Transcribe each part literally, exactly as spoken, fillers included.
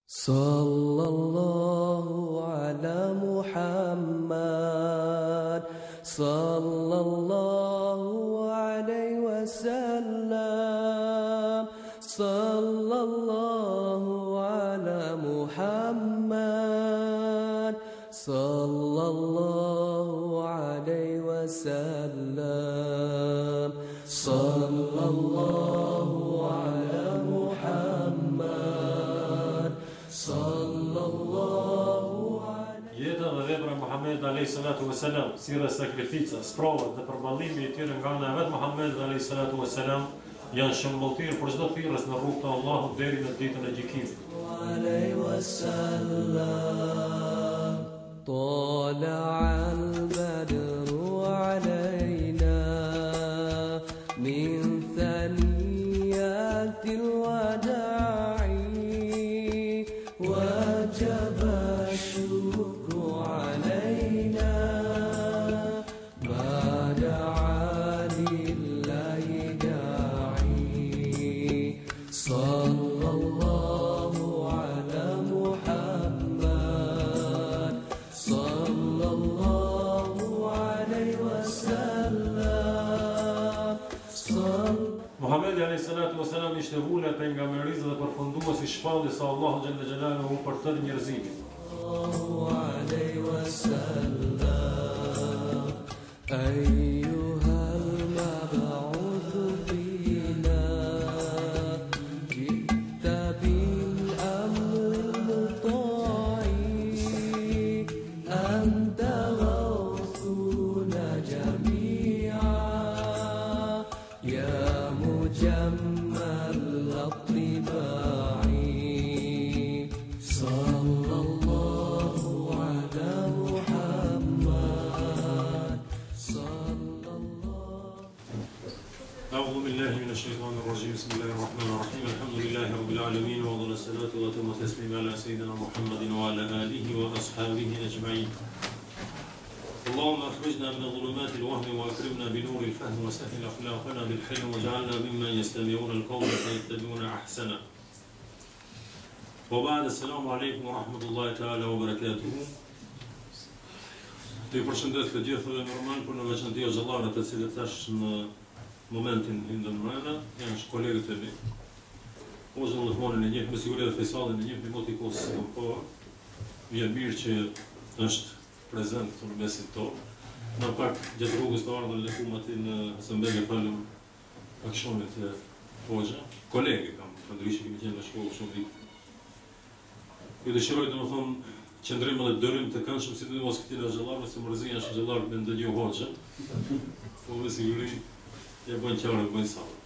Sallallahu ala Muhammad, sallallahu alayhi wa sallam, sallallahu ala Muhammad, sallallahu alayhi wa sallam, sallallahu ala Muhammad, sallallahu alayhi. Jeta dhe vepra e Muhamedit alayhi salatu wasalam, si dhe sakrifica, sprovat dhe përballimi i tyre nga ana e vet Muhamedit alayhi salatu wasalam janë shembulltir për çdo thirrës në rrugt të Allahut deri në ditën e gjykimit. Alayhi wasallam, tala'a al-badru alayna min thaniyati al-wada'i wajaba ash-shukru alayna ma da'a lillahi da'i. Sallallahu ala Muhammad, sallallahu alayhi wa sallam. Muhamedi alayhi salatu wasalam ishte vula pejgamberisë dhe përfunduesi i shpalljes së Allahut xhalla xhelaluhu për të njerëzimin. Sallallahu alayhi wa sallam. Ayyuhal mab'uth fina ji'ta bil amri muta'i anta ghawthuna jami'a ya mujammal at-tiba'i. Sallallahu ala Muhammad, sallallahu. أعوذ بالله من الشيطان الرجيم بسم الله الرحمن الرحيم الحمد لله رب العالمين وأفضل الصلاة وأتم التسليم على سيدنا محمد وعلى آله وأصحابه أجمعين. اللهم أخرجنا من ظلمات الوهم وأكرمنا بنور الفهم وسهل أخلاقنا بالحلم واجعلنا ممن يستمعون القول فيتبعون أحسنه. وبعد السلام عليكم ورحمة الله تعالى وبركاته. Të përshëndet të gjithëve normal, por në veçanti o xhallarët të cilët tash në momentin hindën mrena, janë kolegët e mi. O xhallëmonin e njëjtë me siguri dhe Faisalin e njëjtë me moti kosë, po vjen mirë që është prezent këtu në mesin tonë. Në pak gjatë rrugës të ardhën lëkum aty në Hasanbeg e falëm aksionit e Hoxha. Kolegi kam, ndryshe kemi qenë në shkollë shumë vite. Ju dëshiroj të më thonë qëndrim edhe dërim të këndshëm si të mos këtij në xhallarë, se mërzia është xhallarë me ndëgju Hoxha. Po me siguri ja bën qarë, bën sallë.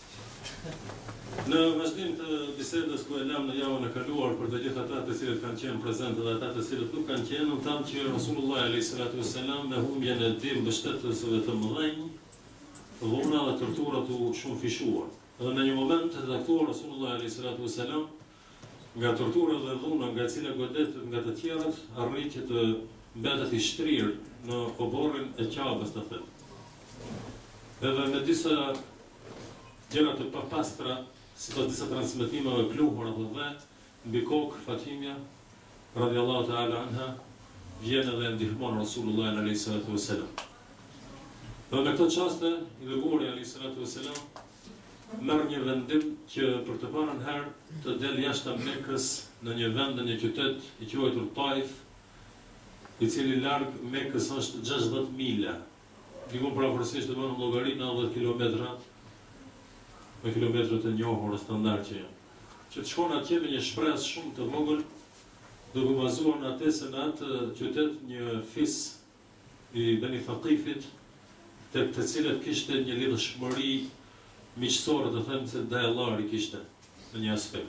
Në vazhdim të bisedës ku e lam në javën e kaluar për të gjithë ata të cilët kanë qenë prezente dhe ata të cilët nuk kanë qenë, në thamë që Rasulullah alayhi salatu wassalam me humbjen e dim mbështetësve të mëdhenj, dhuna dhe torturat u shumë fishuar. Dhe në një moment të caktuar Rasulullah alayhi salatu wassalam nga tortura dhe dhuna nga e cila godet nga të tjerët arriti të mbetet i shtrirë në oborrin e Qabës të thënë. Edhe me disa gjëra të papastra, sipas disa transmetimeve pluhura dhe vet, mbi kokë Fatimja radhiyallahu ta'ala anha vjen edhe ndihmon Rasulullah alayhi salatu wasalam. Dhe në këtë çaste i dërguari alayhi salatu wasalam merr një vendim që për të parën herë të del jashtë Mekës në një vend, në një qytet i quajtur Taif, i cili larg Mekës është gjashtëdhjetë mila. Diku pravorësisht të bënë llogari nëntëdhjetë kilometra, me kilometrët e njohur standard që janë. Që të shkon atje me një shpresë shumë të vogël, duke bazuar në atë se në atë qytet një fis i Bani Thaqifit, tek të cilët kishte një lidhshmëri miqësore, të them se dajallari kishte në një aspekt.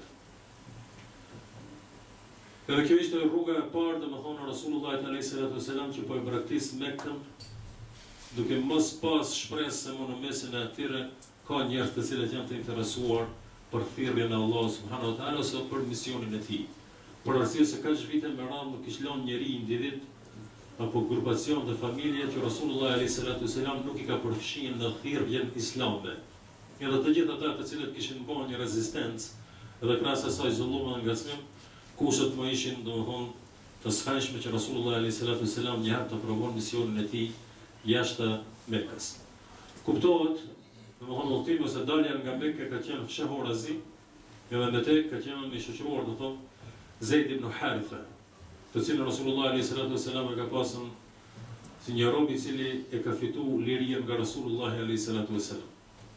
Edhe kjo ishte rruga e parë, domethënë Rasulullah alayhi salatu wasalam që po e braktis Mekën, duke mos pas shpresë se më në mesin e atyre ka njerëz të cilët janë të interesuar për thirrjen e Allahut subhanahu wa taala ose për misionin e tij. Por arsye se kaq vite me radhë nuk kishte lënë njeri individ apo grupacion dhe familje që Rasulullah alayhi salatu wasalam nuk i ka përfshirë në thirrjen islame. Edhe të gjithë ata të cilët kishin bërë një rezistencë dhe krahas asaj zullum dhe ngacmim, kushtet më ishin domethënë të shenjshme që Rasulullah alayhi salatu wasalam një herë të provon misionin e tij jashtë Mekës. Kuptohet, domethënë udhëtimi ose dalja nga Mekka ka qenë fshehorazi, edhe me te ka qenë me shoqëruar do thonë Zeid ibn Haritha, të cilin Rasulullah alayhi salatu wasalam e ka pasur si një rob i cili e ka fituar lirinë nga Rasulullah alayhi salatu wasalam.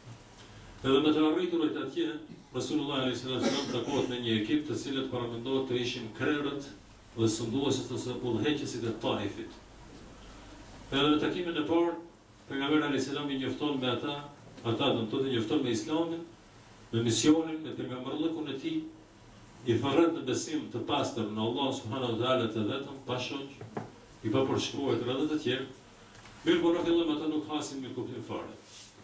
Edhe me të arriturit atje, Rasulullah alayhi salatu wasalam takohet me një ekip të cilët paramendohet të ishin krerët dhe sunduesit ose udhëheqësit e Taifit. Edhe në takimin e parë, pejgamberi alayhi salam i njofton me ata, ata do të thotë njofton me Islamin, me misionin, me pejgamberllëkun e tij, i thërret në besim të pastër në Allah subhanahu wa taala të vetëm, pa shoq, i pa përshkruar edhe të tjerë. Mirë, por në fillim ata nuk hasin me kuptim fare.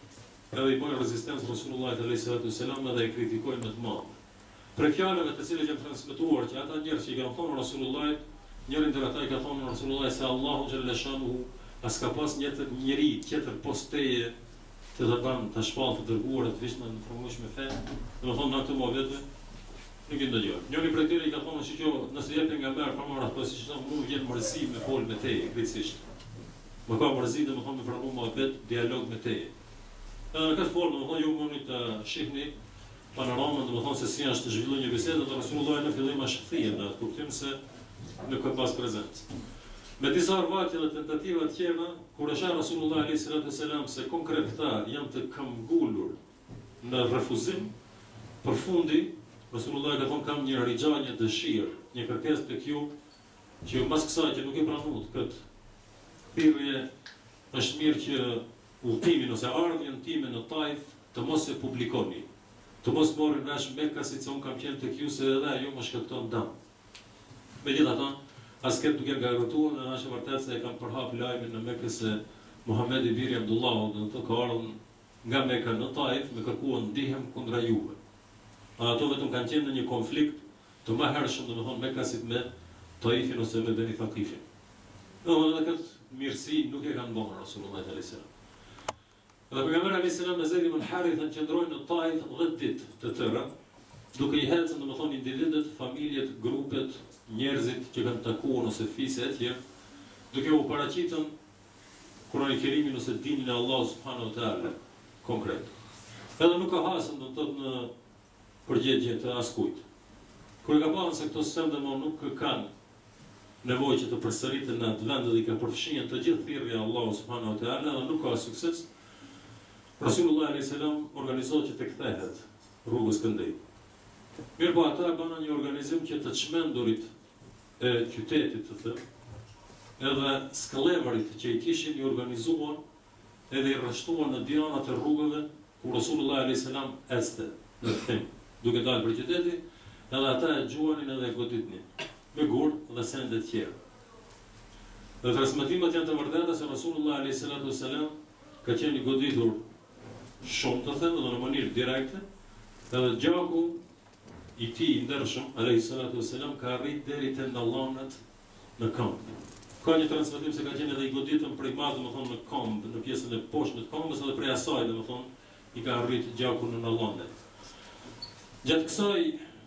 Edhe i bojnë rezistencë Rasulullahit alayhi salatu wasalam dhe e kritikojnë me të madhe. Për fjalëve të cilat janë transmetuar që ata njerëz që i kanë thonë Rasulullahit, njëri ndër ata i ka thonë Rasulullahit se Allahu xhalla shanuhu as ka pas një njeri tjetër posteje të të banë të shpallë të dërguar të vishme në formush me fe, dhe më thonë në këtë mohabetve, nuk i ndëgjoj. Njëri prej tyre i ka thonë që kjo nëse jep nga merë për marrë, po si që thonë nuk vjen mërzi me fol me teje, krejtësisht. Më ka mërzi dhe më thonë me praну mohabet, dialog me teje. Edhe në këtë formë, më thonë ju mëni të shihni panoramën, dhe më thonë se si është të zhvillu një bisedë, dhe Rasulullah në fillim është thije në atë kuptim se nuk ka pas prezencë. Me disa arvatje dhe tentativa të tjera, kur është Rasulullah alayhi salatu wasalam se konkret këta janë të këmbgulur në refuzim, përfundi Rasulullah ka thonë kam një rigja, një dëshirë, një kërkesë tek ju, që ju mas kësaj që nuk e pranuat këtë thirrje, është mirë që udhëtimin ose ardhjen time në Taif të mos e publikoni, të mos morrin vesh Mekka si që unë kam qenë tek ju se edhe ajo më shkakton dëm. Megjithatë, as këtë duke garantuar në është vërtet se e kam përhap lajmin në Mekë se Muhamedi Biri Abdullahu do të ka ardhur nga Mekka në Taif me kërkuar ndihmë kundra juve. Ato vetëm kanë qenë në një konflikt të mëhershëm, domethënë Mekkasit me Taifin ose me Beni Thaqifin. Edhe këtë mirësi nuk e kanë bërë Rasulullah sallallahu alaihi wasallam. Dhe pejgamberi alayhi salam me Zeid ibn Haritha qëndrojnë në Taif dhjetë ditë të tëra, duke i helcën domethënë individët, familjet, grupet, njerëzit që kanë takuar ose fise e tjerë, duke u paraqitën Kurani Kerimin ose dinin e Allah subhanahu wa taala konkret. Edhe nuk ka hasën do të thotë në përgjigje të askujt. Kur e ka parë se këto sende më nuk kanë nevojë që të përsëriten në atë vend dhe i ka përfshirë të gjithë thirrja e Allahu subhanahu wa taala dhe nuk ka sukses, Rasulullah alayhi salam organizohet që të kthehet rrugës këndej. Mirë po ata bëna një organizim që të çmendurit e qytetit të thënë, edhe sklevarit që i kishin i organizuar edhe i rreshtuar në dianat e rrugëve ku Rasulullah alayhi salam este në kthim, duke dalë për qyteti, edhe ata e gjuanin edhe e goditnin me gur dhe sende të tjera. Dhe transmetimet janë të vërteta se Rasulullah alayhi salatu wasalam ka qenë i goditur shumë të thënë dhe në mënyrë direkte, edhe gjaku i tij ndershëm alayhi salatu wasalam ka arrit deri te ndallanat në këmbë. Ka një transmetim se ka qenë edhe i goditëm prej madh, domethënë në këmbë, në pjesën e poshtë të këmbës edhe prej asaj, domethënë i ka arrit gjaku në ndallane. Gjatë kësaj,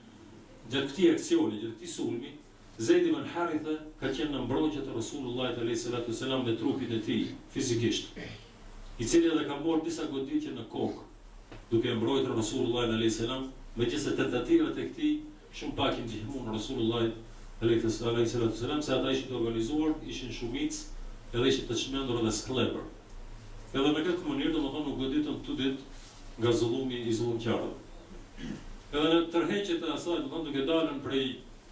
gjatë këtij aksioni, gjatë këtij sulmi, Zeid ibn Haritha ka qenë në mbrojtje të Rasulullahit alayhi salatu wasalam me trupin e tij fizikisht, i cili edhe ka bërë disa goditje në kokë, duke mbrojtur Rasulullahin alayhi salam, megjithëse tentativat e këtij shumë pak i ndihmuan Rasulullahit alayhi salatu wasalam, se ata ishin të organizuar, ishin shumicë edhe ishin të çmendur dhe sklever. Edhe me këtë mënyrë domethënë u goditën këtu ditë nga zullumi i zullumqarëve. Edhe në tërheqjet e asaj, domethënë duke dalën prej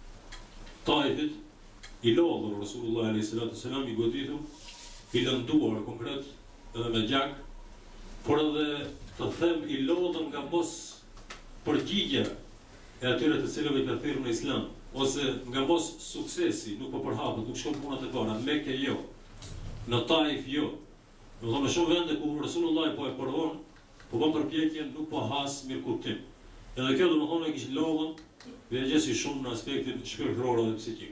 Taifit, i lodhur Rasulullah alayhi salatu wasalam i goditur, i lënduar konkret edhe me gjak, por edhe të them i lodhur nga mos përgjigja e atyre të cilëve i ka thirrur në Islam, ose nga mos suksesi, nuk po përhapet, nuk shkon punat e para, në Mekë jo, në Taif jo. Do të thonë shumë vende ku Rasulullah po e provon, po bën përpjekje, nuk po has mirë kuptim. Edhe kjo domethënë e kishte lodhën dhe gjësi shumë në aspektin shpirtëror dhe psikik.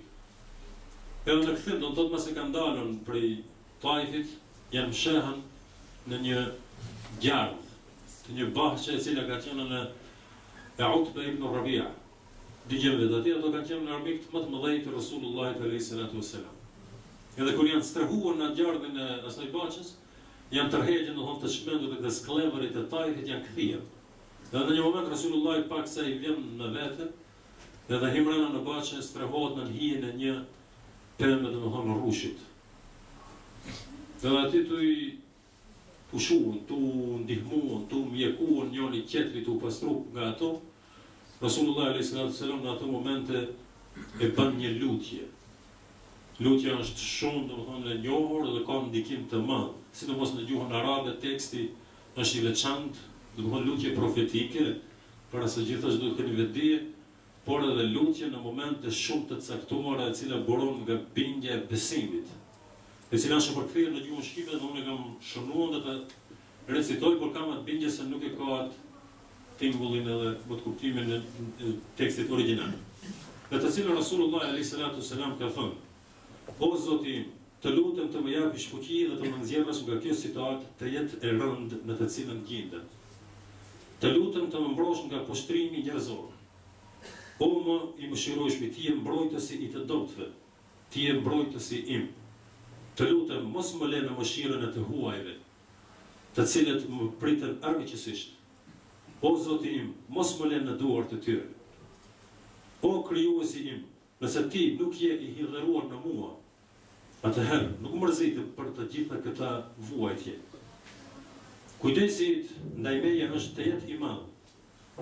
Edhe në këthim, do të thotë mas e kanë dalën prej Taifit, janë mshehen në një gjardh, të një bahçe e cila ka qenë në e Utbe ibn Rabia. dëgjojmë vetë atje, ato kanë qenë në armikët më të mëdhenj të Rasulullahit alayhi salatu wassalam. Edhe kur janë strehuar në gjardhin e asaj baçës, janë tërhequr domethënë të shmendur dhe të skleverit e tajrit janë kthyer. Edhe në një moment Rasulullah pak sa i vjen në vete, edhe himrana në baçë strehohet në hijen e një pemë domethënë rrushit. Edhe aty tu i pushuan, tu ndihmuan, tu mjekuan njëri tjetrit tu pastru nga ato. Rasulullah alayhi salatu wasalam në ato momente e bën një lutje. Lutja është shumë domethënë e njohur dhe ka ndikim të madh, sidomos në gjuhën arabe teksti është i veçantë, domethënë lutje profetike, para së gjithas duhet keni vetë dije, por edhe lutje në momente shumë të caktuara e cila buron nga bindja e besimit. E cila është përkthyer në gjuhën shqipe dhe unë kam shënuar dhe të recitoj, por kam atë bindje se nuk e ka atë tingullin edhe më të kuptimin e tekstit origjinal. Në të cilën Rasulullah alayhi salatu wasalam ka thënë: O Zoti im, të lutem të më japësh fuqi dhe të më nxjerrësh nga kjo situatë të jetë e rëndë në të cilën gjendem. Të lutem të më mbrosh nga poshtrimi njerëzor. O më i mëshirojshmi, ti je mbrojtësi i të dobtëve, ti je mbrojtësi im. Të lutem mos më lë në mëshirën e të huajve, të cilët më pritën armiqësisht. O Zoti im, mos më lë në duart e tyre. O krijuesi im, nëse ti nuk je i hidhëruar në mua, atëherë nuk mërzitem për të gjitha këta vuajtje. Kujdesit ndaj meje është të jetë i madh.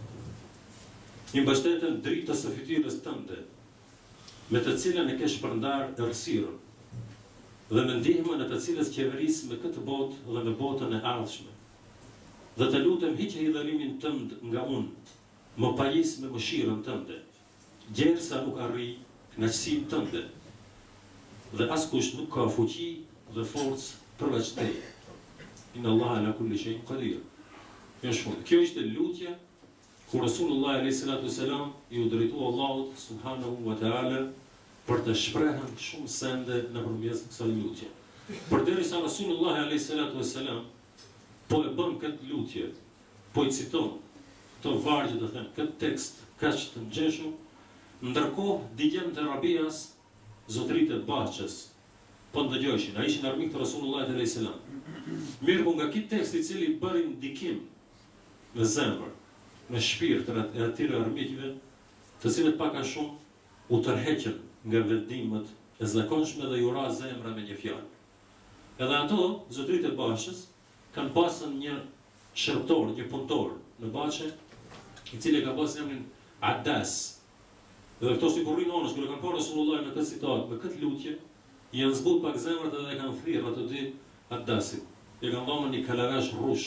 I mbështeten dritës së fytyrës tënde, me të cilën e ke shpërndar errësirën, dhe me ndihmën e të cilës qeveris me këtë botë dhe me botën e ardhshme. Dhe të lutem hiqe hidhërimin tënd nga unë, më pajis me mëshirën tënde, gjersa nuk arri kënaqësinë tënde, dhe askush nuk ka fuqi dhe forcë përveç teje. Inna Allah ala kulli shay'in qadir. Kjo është fund. Kjo ishte lutja ku Rasulullah alayhi salatu wasalam i u drejtua Allahut subhanahu wa taala për të shprehën shumë sende nëpërmjet kësaj lutje. Përderisa Rasulullah alayhi salatu wasalam po e bën këtë lutje, po i citon këto vargje, do të them, këtë tekst kaq të ngjeshëm, ndërkohë digjen të Rabias, zotëritë e Baçës, po ndëgjojshin, ai ishin armik të Rasulullah alayhi salam. Mirë, po nga ky tekst i cili bëri ndikim në zemër, në shpirt të atyre armikëve, të cilët pak a shumë u tërheqën nga vendimet e zakonshme dhe ju ra zemra me një fjalë. Edhe ato, zotëritë e Baçës, kanë pasën një shërptor, një punëtor në Baçë, i cili ka pasur emrin Adas. Dhe këto si burrin onës, kur e kanë parë Rasulullah në këtë citat, me këtë lutje, janë zbut pak zemrat edhe kanë thirrë ato dy Adasit. E kanë dhënë një kalavesh rrush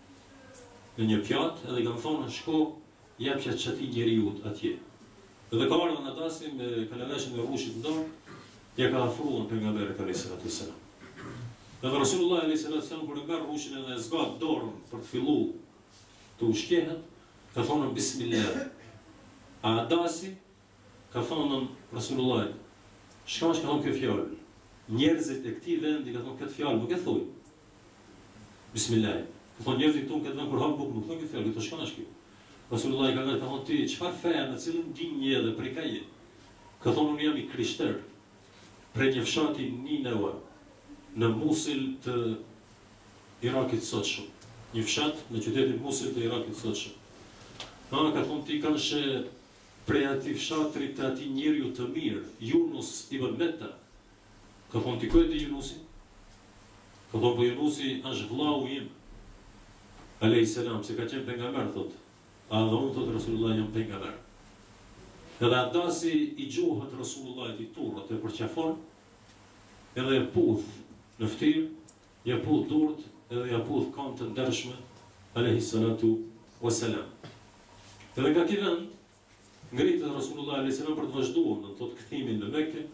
në një pjatë, edhe i kanë thonë shko japja çati njeriu atje. Dhe ka ardhur Adasi me kalaveshin e rrushit në dorë, ja ka afruar pejgamberit alayhis salatu wassalam. Dhe Rasulullah alayhis salatu wassalam kur e merr rrushin edhe e zgat dorën për të filluar të ushqehet, ka thonë bismillah. A Adasi ka thonë Rasulullah, shka është ka thonë kjo fjallë? Njerëzit e këtij vendi ka thonë këtë fjallë, nuk e thuj. Bismillah. Ka thonë njerëzit këtu në këtë vend kur hap bukë, nuk thonë këtë fjallë, këto shka është kjo? Rasulullah ka thonë, ka thonë ti, çfarë feja në cilën din një dhe prej ka je? Ka thonë unë jam i krishter, prej një fshati Nineve, në Musil të Irakit sotshëm. Një fshat në qytetin Musil të Irakit sotshëm. Ha, ka thonë ti kanë shë prej ati fshatrit të ati njeriu të mirë, Yunus ibn Metta. Ka thonë ti kujt e Yunusi? Ka thonë po Yunusi është vllau im, alayhis salam, se ka qenë pejgamber thotë. A dhe unë thotë Rasulullah jam pejgamber. Edhe Adasi i gjuhët Rasulullah i turrët e përqafon, edhe e puth në ftyrë, ja puth durt, edhe ja puth kanë të ndershme, alayhis salatu wassalam. Edhe nga ky vend ngritet Rasulullah alayhis salam për të vazhduar në thotë kthimin në Mekë,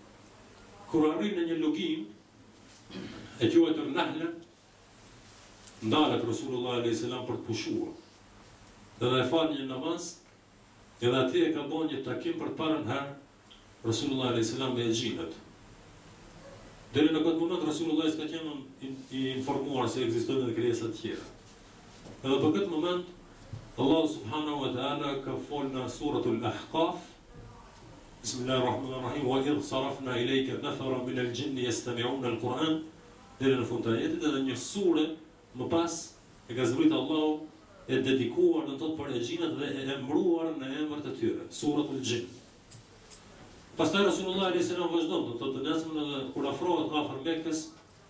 kur arrin në një lugim e quajtur Nahla, ndalet Rasulullah alayhis salam për të pushuar. Edhe e fal një namaz, edhe atje e ka bën një takim për të parën herë Rasulullah alayhis salam me xhinat. Deri në këtë moment Rasulullah s'ka qenë i informuar se ekzistojnë edhe krijesa të tjera. Edhe për këtë moment Allah subhanahu wa ta'ala ka folë në suratul Ahqaf. Bismillahirrahmanirrahim. Wa idh sarafna ilayka nafara min al-jinni yastami'una al-Qur'an. Deri në fund të ajetit, edhe një sure më pas e ka zbritur Allahu e dedikuar në tot për e gjinat dhe e emruar në emër të tyre, suratul Jinn. Pastaj Rasulullah alayhis salam vazhdon, do të thotë nesër edhe kur afrohet afër Mekës,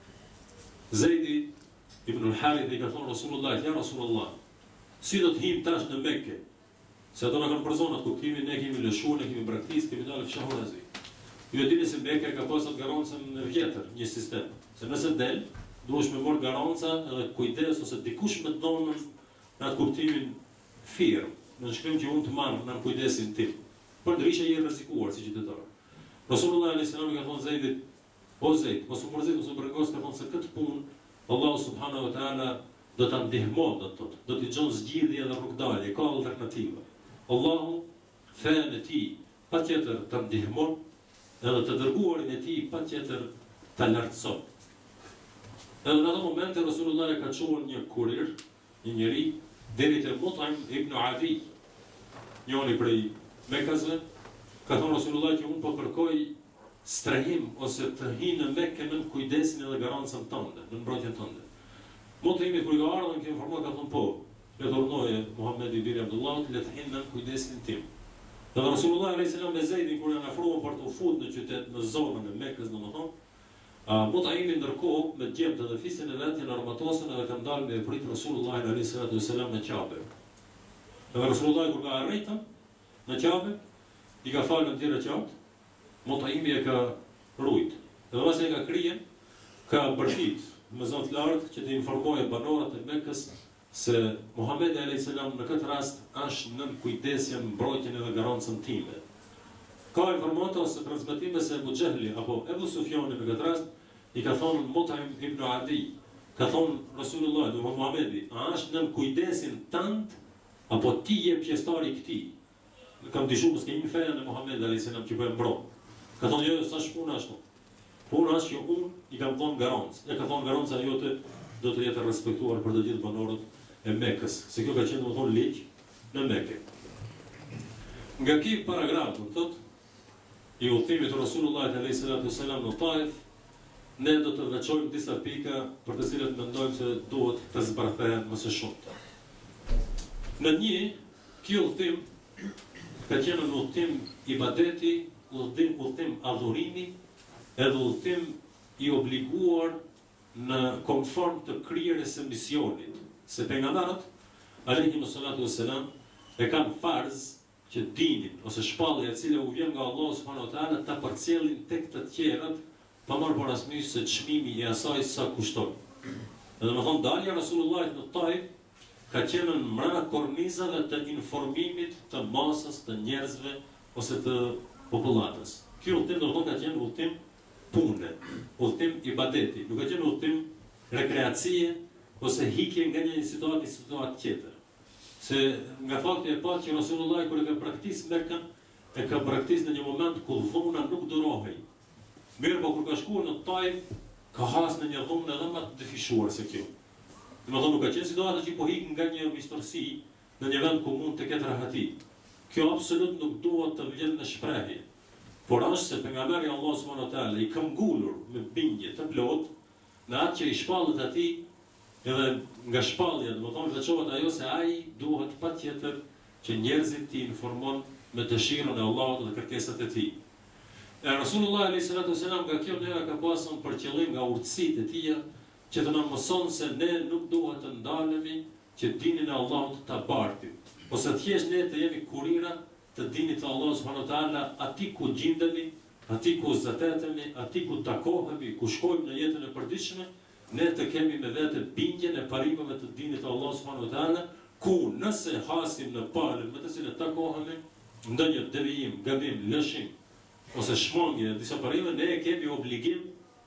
Zejdi ibn al-Harith i ka thonë Rasulullah, ja Rasulullah, si do të him tash në Mekë? Se ato na kanë përzonat kuptimin, ne kemi lëshuar, ne kemi braktisë, kemi dalë fshahurazi. Ju e dini se Mekka ka pasur garancën në vjetër, një sistem. Se nëse del, duhesh me marr garanca edhe kujdes ose dikush me donën në atë kuptimin firm, në shkrim që unë të marr në kujdesin tim. Por ndryshe je rrezikuar si qytetar. Rasulullah alayhis salam ka thonë Zeidit, o Zeid, mos u mërzit, mos u bregos, ka thonë se këtë punë Allahu subhanahu wa taala do ta ndihmon, do të thotë, do t'i çon zgjidhje dhe rrugdalje, ka alternativa. Allahu fen e tij patjetër ta ndihmon, edhe të dërguarin e tij patjetër ta lartëson. Edhe në ato momente Rasulullah e ka çuar një kurir, një njeri, deri te Mut'im ibn Adi, njëri prej Mekasve, ka thonë Rasulullah që unë po kërkoj strehim ose të hi në Mekë në kujdesin edhe garancën tënde, në mbrojtjen tënde. Mut'imi kur i ka ardhur që informoi ka thonë po, le të urdhëroje Muhamedi ibn Abdullah le të hinë në kujdesin tim. Dhe Rasulullah alayhis salam me Zeidin kur janë afruar për të futur në qytet, në zonën e Mekës, domethënë, Mut'imi ndërkohë me gjemtë dhe fisin e vet janë armatosën edhe kanë dalë me prit Rasulullah alayhis salam në Kabe. Dhe Rasulullah kur ka arritur në Kabe, i ka falë në tjera qatë, Mut'imi e ka rujt. Dhe pas e ka krije, ka bërtit me zonë të lartë që të informojë banorët e Mekës se Muhamedi alayhis salam në këtë rast është nën kujdesjen, mbrojtjen edhe garancën time. Ka informata ose transmetime se Abu Jahli apo Ebu Sufjani në këtë rast i ka thonë Mut'im ibn Adi, ka thonë Rasulullah dhe Muhamedi, a është nën kujdesin tënd apo ti je pjesëtari i këtij? Kam dishu mos kemi feja në Muhamedi alayhis salam që po e mbron. Ka thonë jo, sa shpuna ashtu. Puna është që unë i kam thonë garancë. E ka thonë garanca jote do të jetë respektuar për të gjithë banorët e Mekës, se kjo ka qenë domethënë ligj në Mekë. Nga ky paragraf, do thotë, i udhëtimit të Rasulullah alayhis salam në Taif, ne do të veçojmë disa pika për të cilat mendojmë se duhet të zbardhen më së shumti. Në një, ky udhëtim ka qenë në udhëtim ibadeti, udhëtim, udhëtim adhurimi, edhe udhëtim i obliguar në konform të krijerës së misionit. Se pejgamberët alayhimus salatu wassalam e kanë farz që dinin ose shpallja e cila u vjen nga Allahu subhanahu wa taala ta përcjellin tek të tjerat, pa marrë parasysh se çmimi i asaj sa kushton. Edhe më thonë dalja Rasulullahit në Taif ka qenë në mbrana kornizave të informimit të masës të njerëzve ose të popullatës. Ky udhtim do të thotë ka qenë udhtim pune, udhtim ibadeti, nuk ka qenë udhtim rekreacie ose hikje nga një situatë në situatë tjetër. Se nga fakti e parë që Rasulullah kur e ka praktikisë Mekën, e ka praktikisë në një moment ku dhuna nuk durohej. Mirë, po kur ka shkuar në Taif, ka hasë në një dhunë edhe më të dëfishuar se kjo. Dhe më thonë, nuk ka qenë situata që po hik nga një mistërsi në një vend ku mund të ketë rahati. Kjo absolut nuk duhet të vjen në shprehje. Por është se pejgamberi Allahu subhanahu wa taala i ka ngulur me bindje të plot në atë që i shpallët atij, edhe nga shpallja, do të thonë veçohet ajo se ai duhet patjetër që njerëzit t'i informon me dëshirën e Allahut dhe kërkesat e tij. E Rasulullah alayhis salatu wasalam nga kjo neva ka pasur për qëllim nga urtësitë e tija që të na mëson se ne nuk duhet të ndalemi që dinin e Allahut ta bartim, ose thjesht ne të jemi kurira të dinit të Allahut subhanahu wa taala aty ku gjindemi, aty ku zatetemi, aty ku takohemi, ku shkojmë në jetën e përditshme, ne të kemi me vete bindjen e parimeve të dinit të Allahut subhanahu wa taala, ku nëse hasim në palën me të cilën takohemi, ndonjë devijim, gabim, lëshim ose shmangje disa parime, ne kemi obligim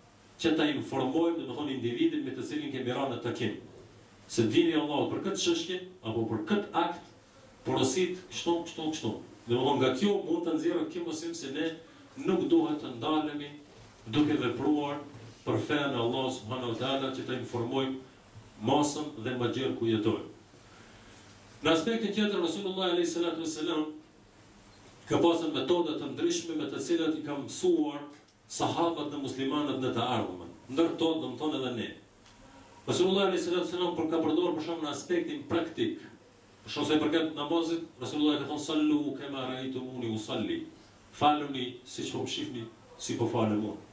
që ta informojmë, dhe më thonë, individin me të cilin kemi rënë në takim. Se dini i Allahut për këtë çështje apo për këtë akt porosit kështu, kështu, kështu. Dhe më thonë, nga kjo mund të nxjerrë kjo mësim se ne nuk duhet të ndalemi duke vepruar për fenë e Allahut subhanahu wa taala që ta informojmë masën dhe më gjerë ku jetojmë. Në aspektin tjetër, Rasulullah alayhi salatu wassalam ka pasur metoda të ndryshme me të cilat i ka mësuar sahabët dhe muslimanët në të ardhmen. Ndër to, domethënë edhe ne. Rasulullah alayhi salatu wassalam për ka përdorur për shkak në aspektin praktik. Për shkak se i përket namazit, Rasulullah ka thënë sallu kama ra'aytumuni usalli. Faluni siç po më shihni, si po falem unë.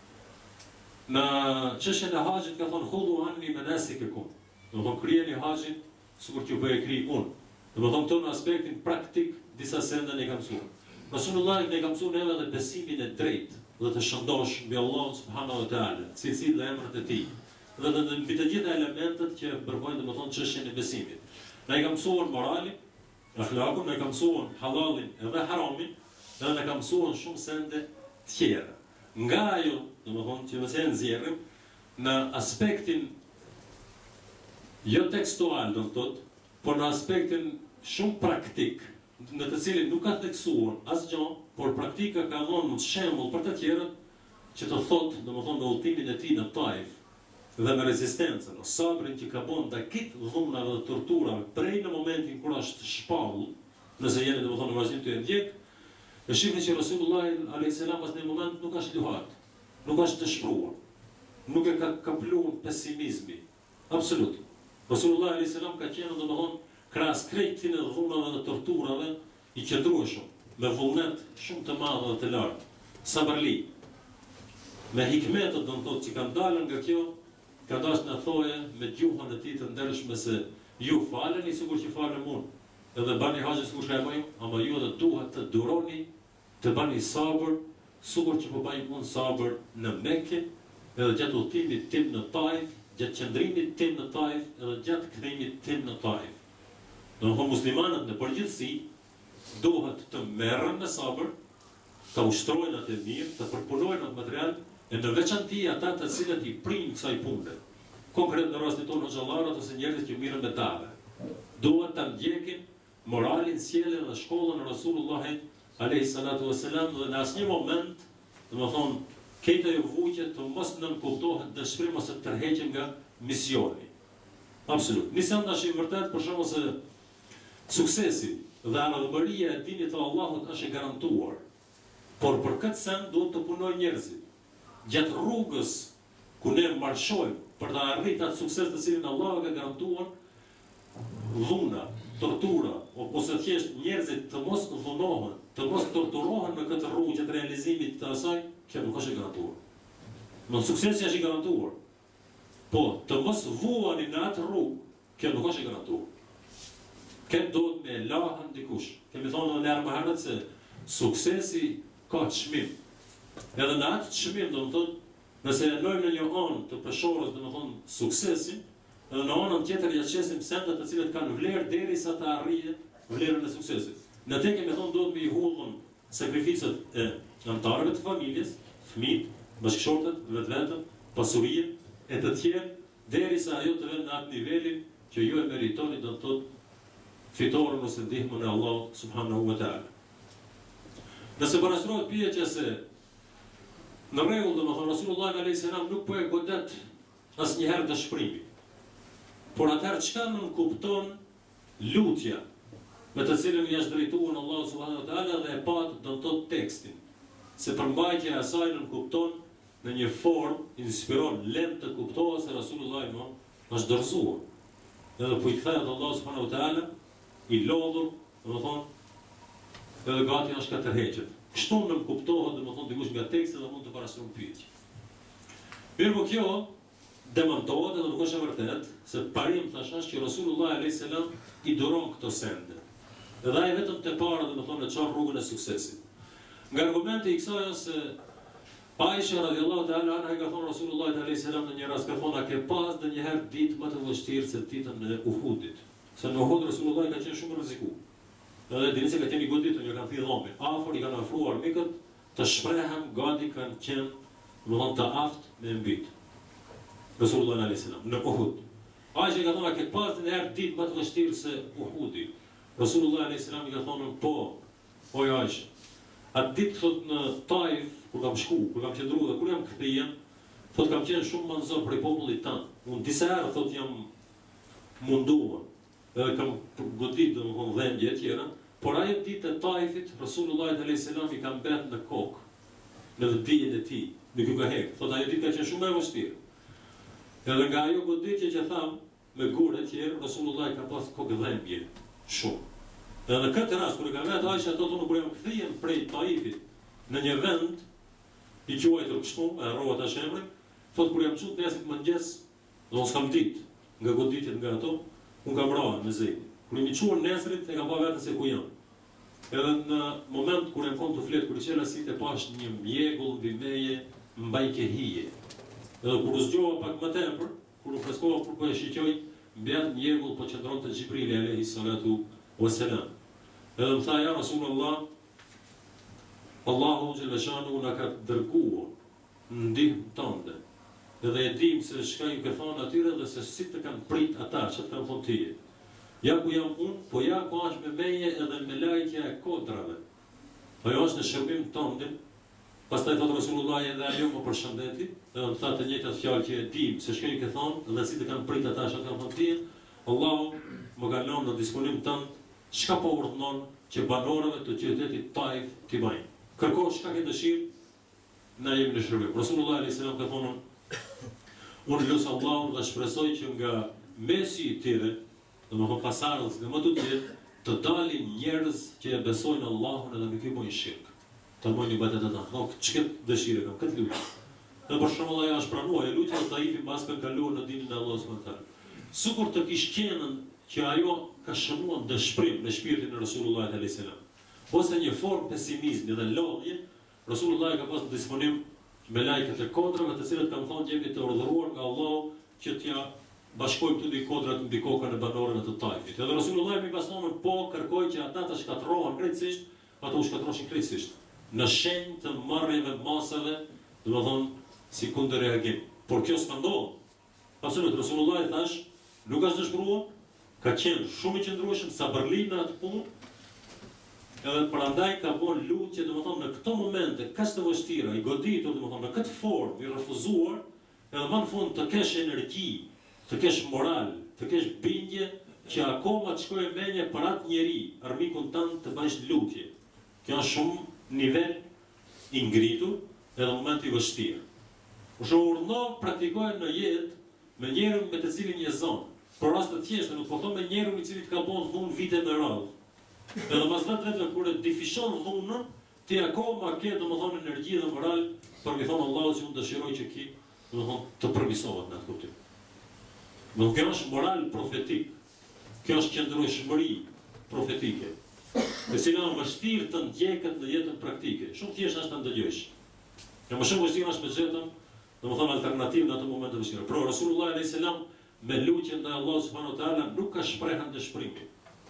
Në çështjen e haxhit ka thënë khudhu anni manasikakum. Do të krijeni haxhin sikur që po e krij unë. Do të thonë në aspektin praktik disa sende ne kam mësuar. Rasulullah ne ka mësuar edhe dhe besimin e drejtë dhe të shëndosh mbi Allah subhanahu wa taala, cilësitë dhe emrat e tij. Dhe në mbi të gjitha elementet që përvojnë domethënë çështjen e besimit. Ne ka mësuar moralin, akhlakun, ne ka mësuar halalin edhe haramin, dhe ne ka mësuar shumë sende të tjera. Nga ajo, domethënë që mëse nxjerrim në aspektin jo tekstual, do të thotë, por në aspektin shumë praktik, në të cilin nuk ka theksuar asgjë, por praktika ka dhënë shembull për të tjerët që të thotë, domethënë në udhtimin e tij në Taif dhe me rezistencën, o sabrin që ka bën dakit dhunave dhe torturave prej në momentin kur është shpall, nëse jeni domethënë në vazhdim të ndjek, e shihni që Rasulullah alayhis salam pas në moment nuk është luhat, nuk është të shpruar, nuk e ka kapluar pesimizmi, absolut. Rasulullah alayhis salam ka qenë domethënë krahas krejtin e dhunave dhe torturave i qëndrueshëm, me vullnet shumë të madh dhe të lartë, sabarli. Me hikmetet do të thotë që kanë dalën nga kjo, ka dashur na thoje me gjuhën e tij të ndershme se ju faleni sikur që falem unë, edhe bani haxhin sikur që e bëjmë, ama ju edhe duhet të duroni, të bani sabër, sikur që po bëjmë unë sabër në Mekë, edhe gjatë udhëtimit tim në Taif, gjatë qëndrimit tim në Taif, edhe gjatë kthimit tim në Taif. Do të thonë muslimanët në përgjithësi duhet të merren me sabër, të ushtrojnë atë mirë, të përpunojnë atë material, e në veçanti ata të cilët i prinë kësaj pune. Konkret në rastin tonë xhallarët ose njerëzit që mirën me dave. Duhet ta ndjekin moralin, sjelljen dhe shkollën e Rasulullahit alayhi salatu wassalam dhe në asnjë moment, domethënë, këto jo vuqe të mos nënkuptohet dëshpërim ose të tërheqen nga misioni. Absolut. Mision tash i vërtet për shkak se suksesi dhe ardhmëria e dinit të Allahut është e garantuar. Por për këtë sen duhet të punojnë njerëzit. Gjatë rrugës ku ne marshojmë për të arritur atë sukses të cilin Allahu ka garantuar, dhuna, tortura, ose thjesht njerëzit të mos dhunohen, të mos torturohen në këtë rrugë gjatë realizimit të asaj, kjo nuk është e garantuar. Në suksesi është i garantuar. Po, të mos vuani në atë rrugë, kjo nuk është e garantuar. Këtë do të me lahën dikush. Kemi thonë në nërë më herët se suksesi ka çmim. Edhe në atë çmim, do të thotë, nëse e lojmë në një anë të peshorës, do të thonë suksesin, edhe në anën tjetër ja qesim sendet të cilët kanë vlerë derisa të arrijë vlerën e suksesit. Në te kemi thonë do të me i hudhën sakrificët e anëtarëve të familjes, fëmijët, bashkëshortet, vetvetën, pasurie, e të tjerë, derisa ajo të vend në atë nivelin që ju e meritoni, do të thotë, fitorën ose ndihmën e Allah subhanahu wa ta'ala. Nëse parashtrohet pyetja se në rregull, domethënë Rasulullah alayhis salam nuk po e godet asnjëherë dëshpërimi. Por atëherë çka nën kupton lutja me të cilën i është drejtuar Allah subhanahu wa ta'ala dhe e pat do të thotë tekstin. Se përmbajtja e asaj nën kupton në një formë inspiron lehtë të kuptohet se Rasulullah më është dorëzuar. Edhe po i kthehet Allah subhanahu wa ta'ala i lodhur, do të thonë, edhe gati është ka tërheqet. Kështu nëmë kuptohet, do të thonë, dikush nga teksti dhe mund të parashtrohet pyetje. Mirë, po kjo demantohet edhe nuk është e vërtet, se parim thash është që Rasulullah alayhis salam i duron këto sende. Edhe ai vetëm te para, do të thonë, e çon rrugën e suksesit. Nga argumenti i kësaj është se Aisha radhiyallahu ta'ala anha ka thonë Rasulullah alayhis salam në një rast ka thonë a ke pas ndonjëherë ditë më të vështirë se ditën e Uhudit. Se në Uhud Rasulullah ka qenë shumë rreziku. Edhe dini se ka qenë i goditur, ju kanë thirrë dhombi. Afër i kanë ofruar mikët të shprehen gati kanë qenë, domethënë të aftë me mbyt. Rasulullah alayhis salam në Uhud. Aisha ka thonë a ke pas ndonjëherë ditë më të vështirë se Uhudi. Rasulullah alayhis salam i ka thonë po, o Aisha. Atë ditë thot në Taif, kur kam shku, kur kam qëndruar dhe kur jam kthyer, thot kam qenë shumë manzor për popullit tan. Unë disa herë thot jam munduar. edhe kam godit domethënë dhëmbje e tjera, por ajo ditë e Taifit, Rasulullah alayhis salam i ka mbet në kokë, në dijen e tij, nuk ju ka hek. Thotë ajo ditë ka qenë shumë e vështirë. Edhe nga ajo goditje që tham, me gurë e tjerë, Rasulullah ka pas kokë dhëmbje shumë. Edhe në këtë rast, kur e ka vetë Aisha, thotë unë kur jam kthyer prej Taifit në një vend i quajtur kështu, e harrova tash emrin, thotë kur jam çut nesër mëngjes, do të s'kam ditë nga goditjet nga ato, unë kam vrarë me zej. Kur jam i çuar nesrit, e kam pa veten se ku jam. Edhe në moment kur jam kon të flet, kur i qela si të pash një mjegull mbi meje, mbaj ke hije. Edhe kur u zgjova pak më tepër, kur u freskova kur po e shiqoj, mbet mjegull po qëndronte Xhibrili alayhi salatu wassalam. Edhe më tha ja Rasulullah, Allahu xhalla shanu na ka dërguar në ndihmë tënde. Edhe e dim se çka ju ke thonë atyre dhe se si të kanë prit ata që të kanë thonë tyje. Ja ku jam unë, po ja ku është me meje edhe me lajtja e kodrave. Ajo është në shërbim tëndin. Pastaj thotë Rasulullah edhe ajo më përshëndeti, edhe më tha të njëjtat fjalë që e dim se çka ju ke thonë dhe si të kanë prit ata që të kanë thonë tyje. Allahu më ka lënë në disponim tënd çka po urdhënon që banorëve të qytetit Taif t'i bëjnë. Kërko çka ke dëshirë, na jemi në shërbim. Rasulullah alayhis salam ka thonë, unë lusë Allahun dhe shpresoj që nga mesi i tyre, dhe më thonë pasardhës nga më të tjerë, të dalin njerëz që e besojnë Allahun edhe nuk i bojnë shirk. Të mojnë ibadet e ta. Thonë, ç'ket dëshire kam, këtë lutje. Dhe për shembull ajo është pranuar, e lutja e Taifit mbas kanë kaluar në dinin e Allahut subhanahu wa taala. Sikur të kish qenën që ajo ka shënuar dëshpërim në shpirtin e Rasulullah alayhis salam. Ose një formë pesimizmi dhe lodhje, Rasulullah ka pas në disponim me lajket e kodrave, të cilët kanë thonë jemi të urdhëruar nga Allahu që t'ja bashkojmë të dy kodrat mbi kokën e banorëve të Taifit. Edhe Rasulullah mi pas thonë po kërkoi që ata të shkatërrohen krejtësisht, ato u shkatërroshin krejtësisht. Në shenjë të marrjeve masave, do të thonë si kundër reagim. Por kjo s'ka ndodhur. Absolut, Rasulullah i thash, nuk është dëshpëruar, ka qenë shumë i qëndrueshëm, sabërli në atë punë. Edhe prandaj ka bën lutje, domethënë në këto momente kaq të vështira, i goditur domethënë në këtë formë, i refuzuar, edhe më në fund të kesh energji, të kesh moral, të kesh bindje që akoma të shkojë mendje për atë njeri, armikun tënd të bësh lutje. Kjo është shumë nivel i ngritur edhe moment i vështirë. Por shumë urdhno praktikohet në jetë me njerën me të cilin je zonë. Për rast të thjeshtë, nuk po them me njerën i cili ka bën dhunë vite me radhë. Edhe mas vetë vetë kur e difishon dhunën, ti akoma ke domethënë energji dhe moral për mi thonë Allahu që unë dëshiroj që ki domethënë të përmisohet në atë kuptim. Do kjo është moral profetik. Kjo është qëndrueshmëri profetike. E cila është vështirë të ndjeket në jetën praktike. Shumë thjesht është ta ndëgjosh. Ja më shumë vështirë është me gjetën, domethënë alternativë në ato momente vështira. Por Rasulullah alayhis salam me lutjen ndaj Allahut subhanahu wa taala nuk ka shprehën dëshpërimi.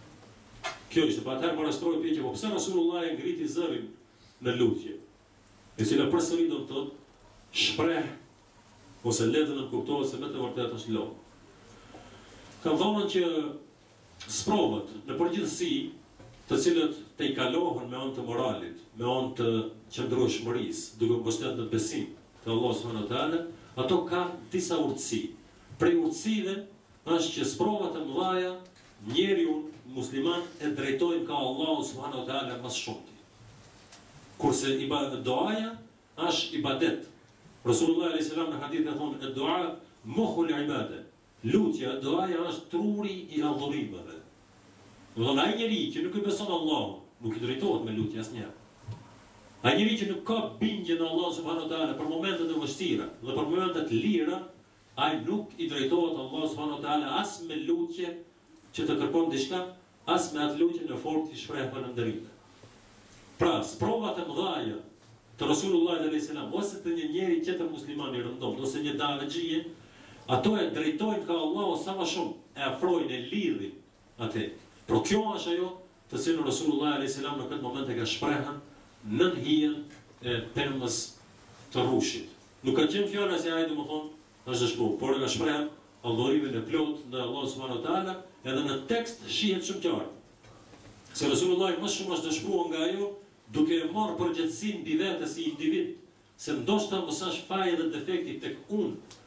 Kjo ishte pa atëherë më rastroi pyetje, po pse Rasulullah e ngriti zërin në lutje? E cila përsëri do të thotë shpreh ose letën në kuptohet se me të vërtetë është lodh. Kam thënë që sprovat në përgjithësi, të cilët të i kalohen me anë të moralit, me anë të qëndrueshmërisë, duke mbështetur në besim te Allahu subhanahu wa taala, ato kanë disa urtësi. Prej urtësive është që sprovat e mëdha njeriu musliman e drejtojnë ka Allahu subhanahu wa taala më shumë. Kurse ibadet doaja është ibadet. Rasulullah alayhis salam në hadith e thonë dua mukhul ibade. Lutja, doaja është truri i adhurimeve. Do të thonë ai njeri që nuk i beson Allahun, nuk i drejtohet me lutje asnjëherë. Ai njeri që nuk ka bindje në Allah subhanahu wa taala për momentet e vështira dhe për momentet lira, ai nuk i drejtohet Allahu subhanahu wa taala as me lutje që të kërkon diçka, as me atë lutje në formë të shpreh falënderim. Pra, sprovat e mëdha të Rasulullah alayhis salam ose të një njeri tjetër musliman i rëndom, ose një davegjie, ato e drejtojnë ka Allahu sa më shumë, e afrojnë, e lidhin atë. Por kjo është ajo të cilën Rasulullah alayhis salam në këtë moment e ka shprehën nën hijen e pemës të rrushit. Nuk ka qenë fjala se ai domethënë është dëshpëruar, por e ka shprehën adhurimin e plot ndaj Allahut subhanahu wa taala, edhe në tekst shihet shumë qartë. Se Rasulullah më shumë është dëshpëruar nga ajo duke e marrë përgjegjësinë mbi vetë si individ, se ndoshta mos është faji dhe defekti tek unë,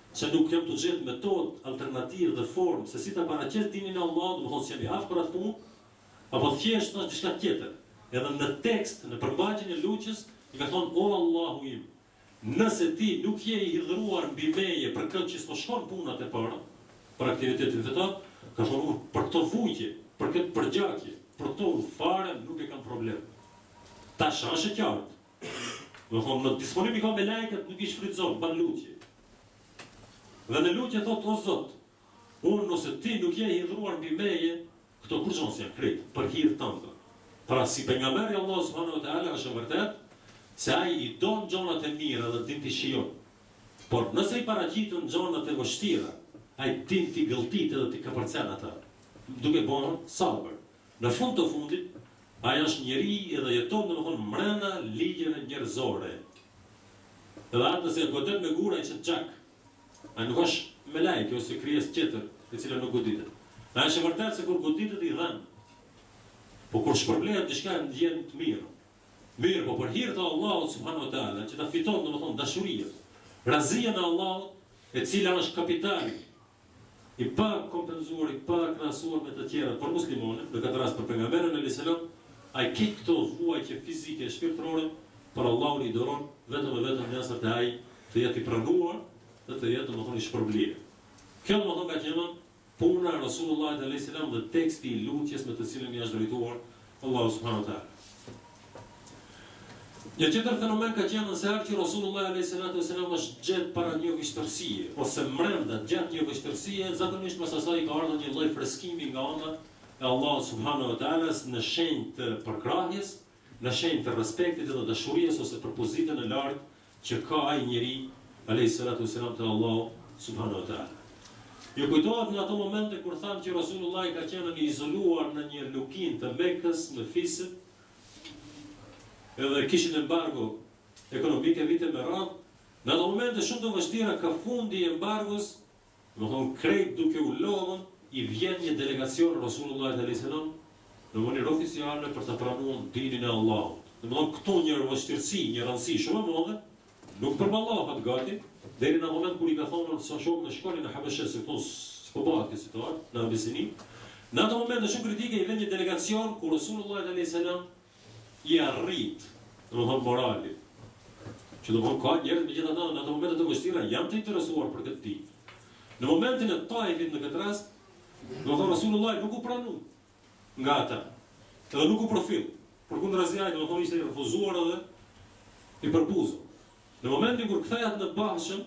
që nuk jam të gjetë metodë, alternativë dhe formë, se si ta paraqes dinin e Allahut, do të thonë se jam i afër atë punë, apo thjesht është diçka tjetër. Edhe në tekst, në përmbajtjen e luqjes, i ka thonë o Allahu im, nëse ti nuk je i hidhruar mbi meje për këtë që s'po shkon punat e para, për aktivitetin fetar, ka thonë unë për këto vujtje, për këtë përgjakje, për këto fare nuk e kam problem. Tash është e qartë. Do thonë në disponim i ka me lajket nuk i shfrytëzon, ban lutje. Dhe në lutje thot o Zot, unë nëse ti nuk je i hidhruar mbi meje, këto kur gjonë si janë krejt, për hir tëndë. Pra si pejgamberi Allah subhanahu wa taala është e vërtet, se ai i don gjonat e mira dhe din t'i shijon. Por nëse i paraqiten gjonat e vështira, ai din t'i gëlltit edhe t'i kapërcen ata, duke bërë sabër. Në fund të fundit, ai është njeri edhe jeton domethënë mbrenda ligjeve njerëzore. Edhe atë se godet me gura i që gjak, ai nuk është me lajke ose krijes tjetër, e cila nuk goditet. Ai është e vërtet se kur goditet i dhen. Po kur shpërblehet diçka ndjen të mirë. Mirë, po për hir të Allahut subhanahu wa taala, që ta fiton domethënë dashurinë, razia në Allahut, e cila është kapitali i pa kompenzuar, i pa krahasuar me të tjera për muslimanët, në këtë rast për pejgamberin e Islam, ai ke këto vuajtje fizike e shpirtërore, për Allahun i doron vetëm e vetëm nesër të ai të jetë i pranuar dhe të jetë domethënë i shpërblyer. Kjo domethënë ka qenë puna e Rasulullahit alayhis salam dhe teksti i lutjes me të cilën i është drejtuar Allahu subhanahu wa taala. Një tjetër fenomen ka qenë nëse herë që Rasulullah alayhis salam është gjetë para një vështirësie, ose mrenda gjatë një vështirësie, zakonisht pas asaj ka ardhur një lloj freskimi nga ana e Allahut subhanahu wa taala në shenjë të përkrahjes, në shenjë të respektit dhe dashurisë ose për pozitën e lartë që ka ai njeri alayhis salam te Allahu subhanahu wa taala. Ju kujtohet në ato momente kur thamë që Rasulullah ka qenë një izoluar në një lukin të Mekës, në Fisë, edhe kishin embargo ekonomike vite me radhë, në ato momente shumë të vështira ka fundi i embargos, do të thonë krejt duke u lodhur, i vjen një delegacion Rasulullah alayhis salam në mënyrë oficiale për të pranuar dinin e Allahut. Do të thonë këtu një vështirësi, një rëndësi shumë e madhe, nuk përballohet gati, deri në moment kur i ka thonë sa shumë në shkollën e Habeshe, se këtu s'po bëhet kjo situatë, në Abisini. Në ato momente shumë kritike i vjen një delegacion ku Rasulullah alayhis salam i arrit, do të thonë morali. Që do të thonë ka njerëz megjithatë në ato momente të vështira janë të interesuar për këtë ditë. Në momentin e Taifit në këtë rast, do të thonë Rasulullah nuk u pranu nga ata, edhe nuk u profil. Përkundrazi ai do të thonë ishte i refuzuar edhe i përbuzur. Në momentin kur kthehet në Bashëm,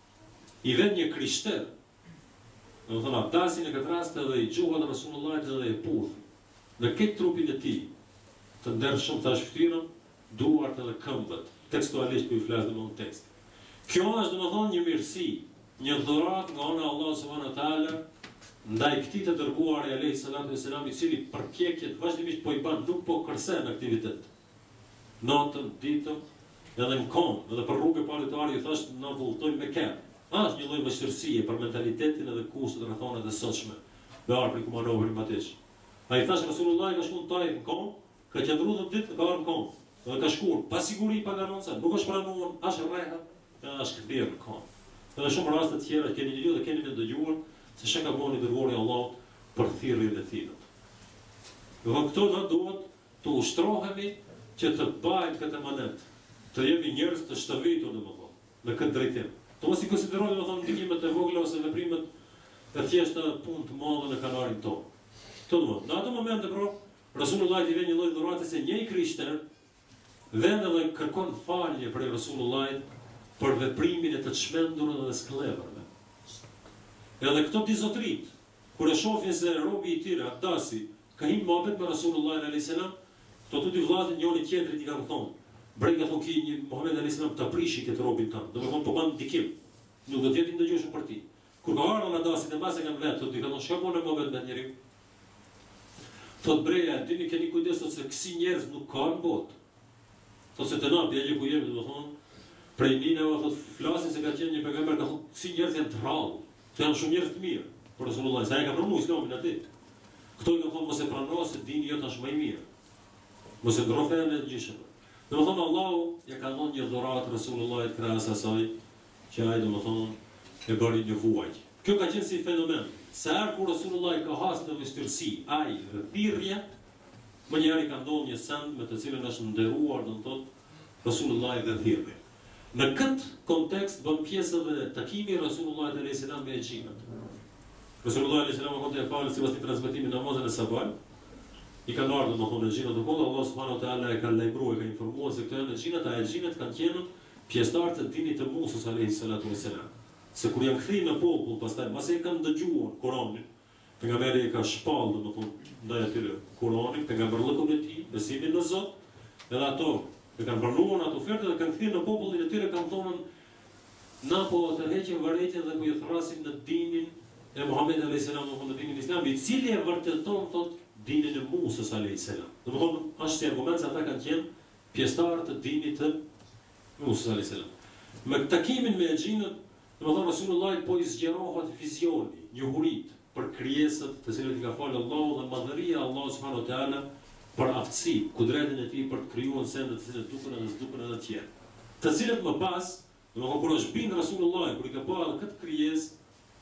i vjen një krishter. Do të thonë Abdasin në këtë rast edhe i gjuhat Rasulullahit edhe e puth. Në këtë trupin e tij, të ndershëm tash fytyrën, duart edhe këmbët. Tekstualisht po i flas në tekst. Kjo është domethënë një mirësi, një dhuratë nga ana e Allahut subhanahu wa taala ndaj këtij të dërguar i alayhis salatu wassalam, i cili përpjekjet vazhdimisht po i bën, nuk po kërsen aktivitet. Natën, ditën, edhe në kom, edhe për rrugë paritare i thashtë në vulltojnë me kem. Ashtë një lloj vështirësie për mentalitetin edhe kusht dhe rrethonet e sotshme. Me arë për kumanovrin më tesh. A i thashtë Rasulullah ka shku në Taif në kom, ka qëndru dhe ditë, ka arë në kom. Edhe ka shkur, pa siguri, pa garanca, nuk është pranuar, është rreha, edhe është kthyer në kom. Edhe shumë raste të tjera keni një dhe keni me dëgjuar se çka ka bënë i dërguari i Allahut për thirrjen e tij. Do këto na duhet të ushtrohemi që të bëjmë këtë manet, të jemi njerëz të shtavitur domethënë në këtë drejtim. Të mos i konsiderojmë domethënë ndikimet e vogla ose veprimet e thjeshta punë të mëdha në kanarin tonë. Të domethënë, në ato momente pro Rasulullah i vjen një lloj dhurate se një krishter vjen edhe kërkon falje për Rasulullahit për veprimin e të çmendur dhe skleverve. Edhe këto dizotrit, kur e shohin se robi i tyre, Abdasi, ka hyrë mohabet me Rasulullahin alayhis salam, këto të dy vllazë njëri tjetrit i kanë thonë, "Brej ka thonë ki një Muhamedi alayhis salam ta prishi këtë robin tënd." Do të thonë po bën ndikim. Nuk do të jetë ndëgjueshëm për ti. Kur ka ardhur Abdasi të mbase kanë vetë, thotë, "Ka thonë shka bën mohabet me njeriu?" Thotë Breja, dini keni kujdes se kësi njerëz nuk kanë botë. Thotë se të na bie ku jemi, do të thonë, prej nineve thotë flasin se ka qenë një pejgamber, ka thonë kësi njerëz janë të rrallë. Të janë shumë njerëz të mirë. Por Rasulullah sa e ka pranuar Islamin aty. Këto i kanë thonë mos e prano se dini jot është më i mirë. Mos e ndro fen e gjishëm. Domethënë Allahu ja ka dhënë një dhuratë Rasulullahit krahas asaj që ai domethënë e bëri një vuajtje. Kjo ka qenë si fenomen. Se herë kur Rasulullah ka hasë në vështirësi, ai thirrje, më njëherë ka ndodhur një send me të cilën është nderuar, do të thotë Rasulullah dhe thirrje. Në këtë kontekst bën pjesë edhe takimi i Rasulullah alayhis salam me xhinat. Rasulullah alayhis salam ka thënë falë sipas transmetimit në namazin e sabahit. I kanë ardhur domethënë xhinat e kollë, Allah subhanahu wa taala e ka lajmëruar, e ka informuar se këto janë xhinat, a xhinat kanë qenë pjesëtarë të dinit të Musës alayhis salatu wassalam. Se kur janë kthyer në popull, pastaj pasi e kanë dëgjuar Kur'anin, pejgamberi ka shpallë domethënë ndaj atyre Kur'anit, pejgamberllëkun e tij, besimin në Zot, edhe ato e kanë pranuar ato ofertë dhe kanë kthyer në popullin e tyre, kanë thonë na po të heqim vërejtjen dhe po ju thrasim në dinin e Muhamedit alayhis salam, në dinin islam, i cili e vërteton thotë dinin e Musës alayhis salam. Domethënë është si argument se ata kanë qenë pjesëtarë të dinit të Musës alayhis salam. Me takimin me xhinët, domethënë Rasulullah po i zgjerohet vizioni, njohurit për krijesat të cilët i ka falë Allahu dhe madhëria e Allahut subhanahu wa taala për aftësi, kudretin e tij për të krijuar sende të cilat duken edhe s'duken edhe të tjera. Të cilët më pas, domethënë kur është bind Rasulullah, kur i ka parë këtë krijesë,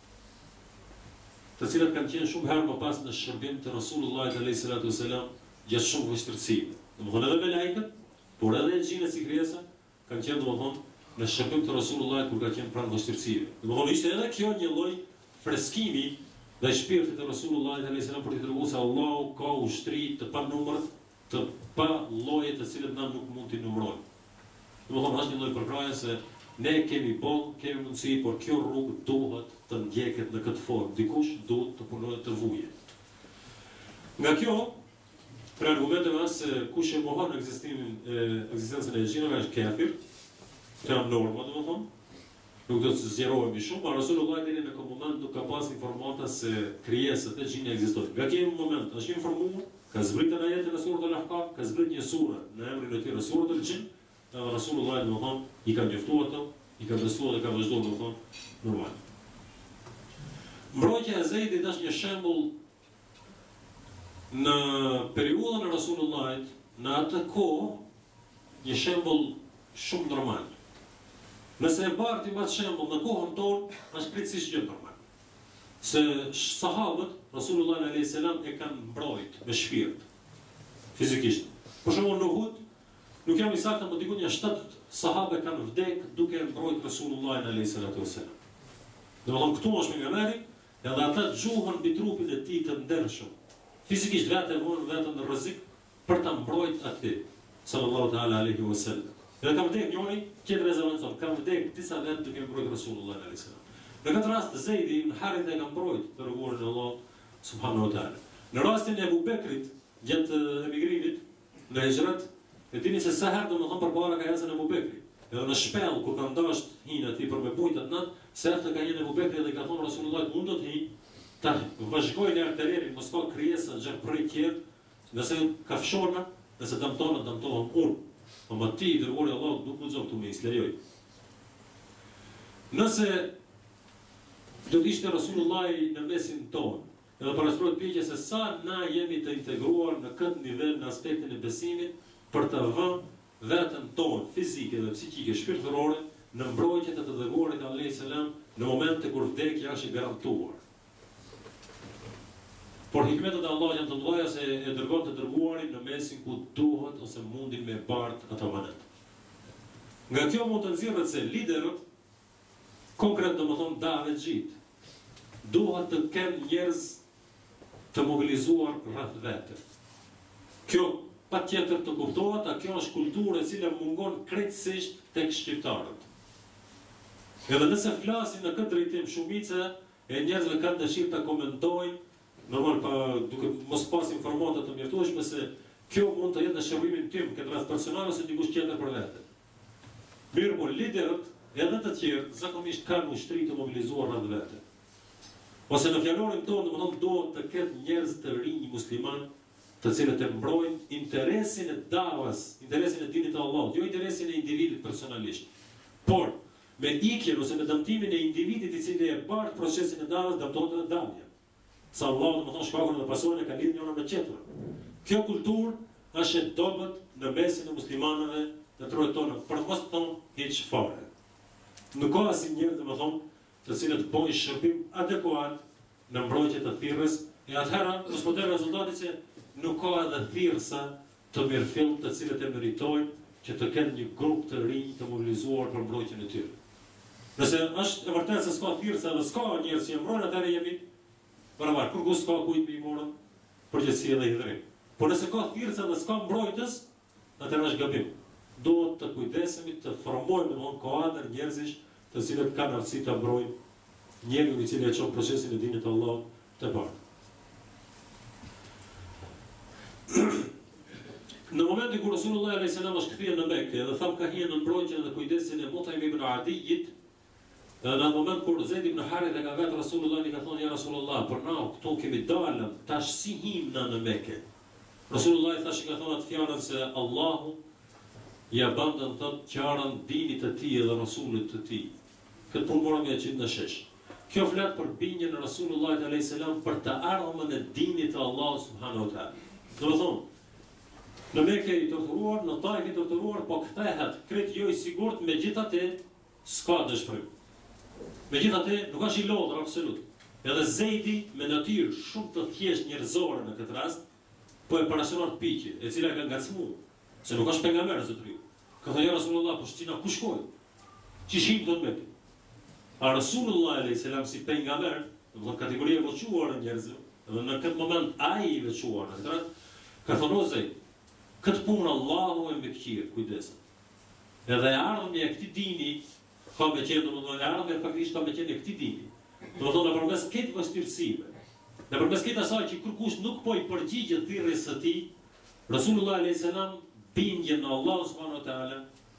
të cilat kanë qenë shumë herë më pas në shërbim të Rasulullah alayhis salatu wassalam, gjatë shumë vështirësive. Domethënë edhe me lajket, por edhe xhinët si krijesa kanë qenë domethënë në shërbim të Rasulullah kur ka qenë pranë vështirësive. Domethënë ishte edhe kjo një lloj freskimi dhe shpirtit të Rasulullah alayhis salam për të treguar se Allahu ka ushtri të panumër, të pa lloje të cilët na nuk mund t'i numërojmë. Domethënë është një lloj përkraje se ne kemi bon, kemi mundësi, por kjo rrugë duhet të ndjeket në këtë formë. Dikush duhet të punojë të vuje. Nga kjo, për argumenteve as se kush e mohon ekzistimin e ekzistencën e xhinave është kafir, kjo është norma, domethënë. Nuk do të zgjerohemi shumë, por Rasulullah deri në këtë moment nuk ka pas informata se krijesat e xhinit ekzistojnë. Nga kjo moment është informuar, ka zbritur në ajetin e surës Al-Ahqaf, ka zbritur një sure në emrin e tij, surës Al-Jinn, dhe Rasulullah domethënë i ka njoftuar ato, i ka besuar dhe ka vazhduar domethënë normal. Mbrojtja e Zeidit është një shembull në periudhën e Rasulullahit, në atë kohë, një shembull shumë normal. Nëse e barti më të shembull në kohën tonë, është krejtësisht gjë normal. Se sahabët, Rasulullah alayhis salam e kanë mbrojt me shpirt, fizikisht. Për shembull në Uhud, nuk jam i saktë, por diku një shtatë sahabë kanë vdekur duke mbrojtur Rasulullah alayhis salatu wassalam. Domethënë këtu është pejgamberi, edhe ata gjuhën mbi trupin e tij të ndershëm. Fizikisht vetë vënë vetëm në rrezik për ta mbrojtur atë, sallallahu ta'ala alaihi wasallam. Dhe ka vdekur njëri, tjetër e zëvendëson, ka vdekur disa vetë duke mbrojtur Rasulullah alayhis salam. Në këtë rast Zeidi në Harin e ka mbrojtur të rregullin e Allahut subhanahu wa ta'ala. Në rastin e Abu Bekrit, gjatë emigrimit në hijrat, e dini se sa herë domethënë përpara ka ecën Abu Bekri. Edhe në shpellë kur ka ndasht hinë aty për me bujt atë natë, se herë ka qenë Abu Bekri dhe ka thonë Rasulullah mund të hi, ta vazhdojnë arterin, mos ka krijesa gjerpërë tjerë, nëse ka fshorna, nëse dëmtonë, dëmtohen unë. Po më ti dërguari i Allahut nuk guxon të më islejoj. Nëse do të ishte Rasulullah në mesin tonë, edhe parashtrohet pyetja se sa na jemi të integruar në këtë nivel në aspektin e besimit për të vënë veten tonë fizike dhe psikike shpirtërore në mbrojtje të të dërguarit alayhis salam në momente kur vdekja është e garantuar. Por hikmetet e Allahut janë të mëdha se e dërgon të dërguarin në mesin ku duhet ose mundin me bart ato vanet. Nga kjo mund të nxjerrët se liderët konkret domethënë dave xhit duhet të kenë njerëz të mobilizuar rreth vete. Kjo patjetër të kuptohet, a kjo është kulturë e cila mungon krejtësisht tek shqiptarët. Edhe nëse flasin në këtë drejtim, shumica e njerëzve kanë dëshirë ta komentojnë, normal pa duke mos pas informata të mjaftueshme se kjo mund të jetë në shërbimin tim, këtë rast personal ose dikush tjetër për vete. Mirë, por liderët edhe të tjerë zakonisht kanë ushtri të mobilizuar rreth vete. Ose në fjalorin tonë, domethënë duhet të ketë njerëz të rinj musliman, të cilët e mbrojnë interesin e davas, interesin e dinit të Allahut, jo interesin e individit personalisht. Por me ikjen ose me dëmtimin e individit i cili e bart procesin e davas, dëmtohet edhe damja. Sa Allahu domethënë shkakun dhe pasojën e ka lidhur njëra me tjetrën. Kjo kulturë është e dobët në mesin e muslimanëve të trojë tonë, për mos të thonë hiç fare. Nuk ka asnjë njerëz domethënë të cilët bojnë shërbim adekuat në mbrojtje të thirrjes, e atëherë do të thotë rezultati që nuk ka edhe thirrsa të mirëfillt të cilët e meritojnë që të kenë një grup të rinj të mobilizuar për mbrojtjen e tyre. Nëse është e vërtetë se s'ka thirrsa dhe s'ka njerëz që mbrojnë, atëherë jemi barabar, kur ku s'ka kujt më i morën përgjegjësi dhe hidhrim. Por nëse ka thirrsa dhe s'ka mbrojtës, atëherë është gabim. Duhet të kujdesemi të formojmë domthonë kuadër njerëzish të cilët kanë aftësi ta mbrojnë njeriu i cili e çon procesin e dinit të Allahut të parë. Në momentin kur Resulullah alayhis salam është kthyer në Mekë dhe tham ka hyrë në mbrojtjen dhe kujdesin e Mutaim ibn Adiyit, dhe në moment kur Zaid ibn Harith e ka vetë Resulullah i ka thonë ja Resulullah, por na këtu kemi dalëm, tash si him na në Mekë. Resulullah i thashë ka thonë atë fjalën se Allahu ja bandën thot qarën dinit të tij dhe Rasulit të tij. Këtë punë morëm ja qitë në shesh. Kjo flet për bindjen e Resulullah alayhis salam për të ardhmën e dinit të Allahut subhanahu wa taala. Do të thonë, në Mekë i torturuar, në Taif i torturuar, po kthehet krejt jo i sigurt, megjithatë s'ka dëshpërim. Megjithatë nuk është i lodhur absolut. Edhe Zeidi me natyrë shumë të thjeshtë njerëzore në këtë rast, po e parashëron pikë, e cila ka ngacmuar, se nuk është pejgamber zotëri. Ka thënë ja Rasulullah, po shtina ku shkoj? Çishim do të Mekë. A Rasulullah alayhis salam si pejgamber, do kategoria e veçuar e njerëzve, dhe në këtë moment ai i veçuar, atëherë ka thonë Zeid, këtë punë Allahu e mbikëqir, kujdes. Edhe e ardhmja e këtij dini ka me qenë, domethënë e ardhmja faktikisht ka me qenë e këtij dini. Domethënë përmes këtë vështirësive, dhe përmes këtë asaj që kërkush nuk po i përgjigjet thirrjes së tij, Rasulullah alayhis salam bindje në Allah subhanahu wa taala,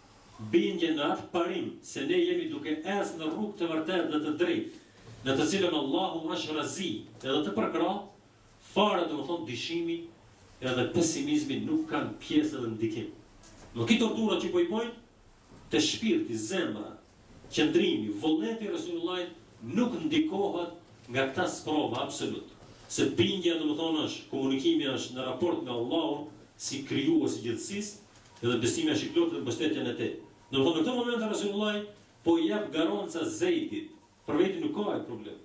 bindje në atë parim se ne jemi duke ecë në rrugë të vërtetë dhe të drejtë, në të cilën Allahu është razi, edhe të përkrah, fare domethënë dyshimi edhe pesimizmi nuk kanë pjesë dhe ndikim. Në këtë tortura që po i bojnë, të shpirti, zemra, qëndrimi, vullneti i Resulullahit nuk ndikohet nga këta sprova absolut. Se bindja domethënë është, komunikimi është në raport me Allahun si krijues i gjithësisë, edhe besimi është i plotë në mbështetjen e tij. Domethënë në këtë moment Resulullahi po i jep garanca Zeidit, për vetë nuk ka ai problem.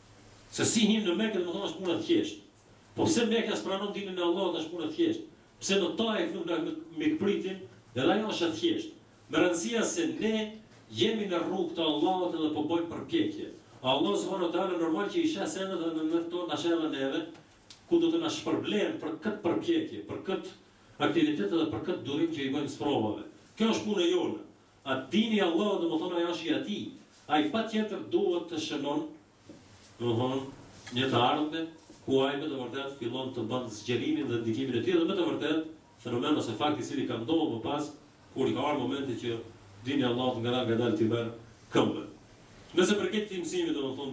Se si him në Mekë domethënë është punë e thjeshtë. Po pse Mekja s'pranon dinin e Allahut është punë e thjeshtë? Pse në Taif nuk na mikpritin, dhe ajo është e thjeshtë. Me rëndësia se ne jemi në rrugë të Allahut edhe po bëjmë përpjekje. Allah subhanahu wa taala normal që i shes edhe në mënyrë tonë na shëllën edhe ku do të na shpërblen për këtë përpjekje, për këtë aktivitet dhe për këtë durim që i bëjmë sprovave. Kjo është punë e jone. A dini i Allahut domethënë ajo është i atij. Ai patjetër duhet të shënon domethënë një të ardhme ku ai me të vërtetë fillon të bën zgjerimin dhe ndikimin e tij dhe me të vërtetë fenomeni ose fakti i cili ka ndodhur më pas kur i ka ardhur momenti që dini i Allahut nga nga dalë të merr këmbë. Nëse për këtë mësimi domethënë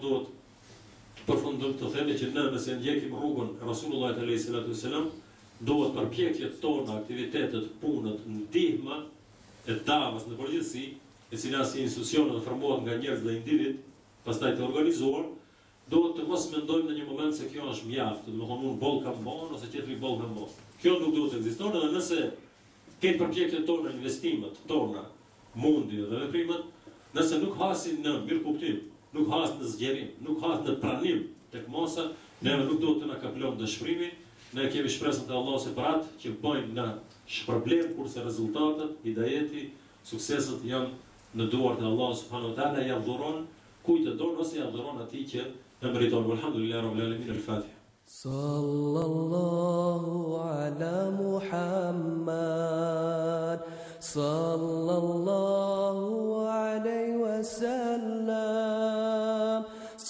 duhet përfundojmë të themi që ne nëse ndjekim rrugën e Rasulullahit alayhis salatu wassalam, duhet përpjekjet tona, aktivitetet, punët, ndihma e davës në përgjithësi, e cila si institucion dhe formohet nga njerëz dhe individ, pastaj të organizuar, duhet të mos mendojmë në një moment se kjo është mjaft, domethënë unë boll kam bën ose tjetri boll kam bën. Kjo nuk duhet të ekzistojë, edhe nëse këtë përpjekjet tona, investimet tona, mundin dhe veprimet, nëse nuk hasin në mirëkuptim, nuk hasin në zgjerim, nuk hasin në pranim tek mosa, ne nuk duhet të na kaplon dëshpërimi. Ne kemi shpresën te Allahu se për atë që bëjmë në shpërblim, kurse rezultatet, hidajeti, sukseset janë në duart e Allahut subhanahu wa taala, ja dhuron kujt e don ose ja dhuron atij që e meriton. Alhamdulillah rabbil alamin. Al-Fatiha. Sallallahu ala Muhammad, sallallahu alayhi wa sallam,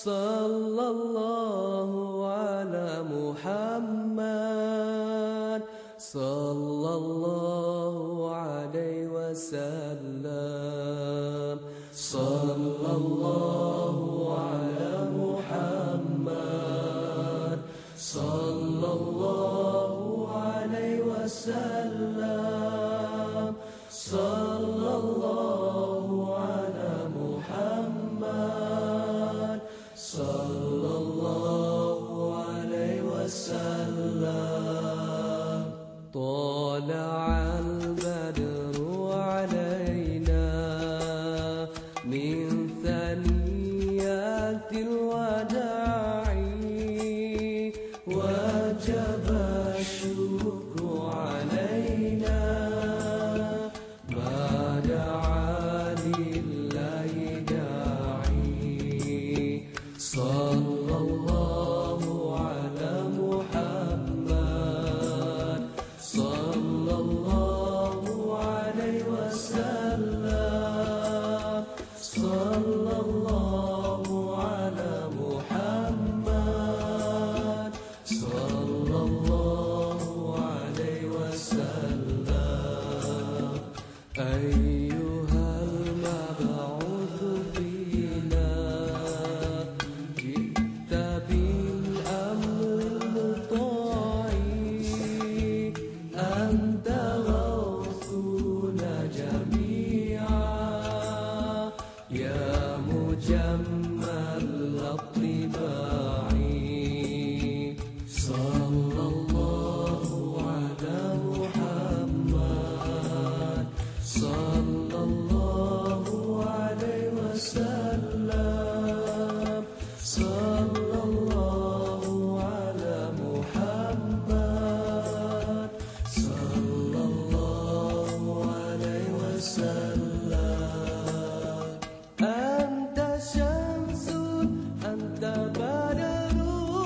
sallallahu ala Muhammad, sallallahu alayhi wa sallam, sallallahu ala Muhammad, sallallahu alayhi wa sallam, sallallahu ala Muhammad, sallallahu alayhi wa sallam. طلع البدر علينا من ثنيات يا مجمل الطباع صلى الله على محمد صلى الله عليه وسلم صلى الله على محمد صلى الله عليه وسلم أنت شمس أنت بدر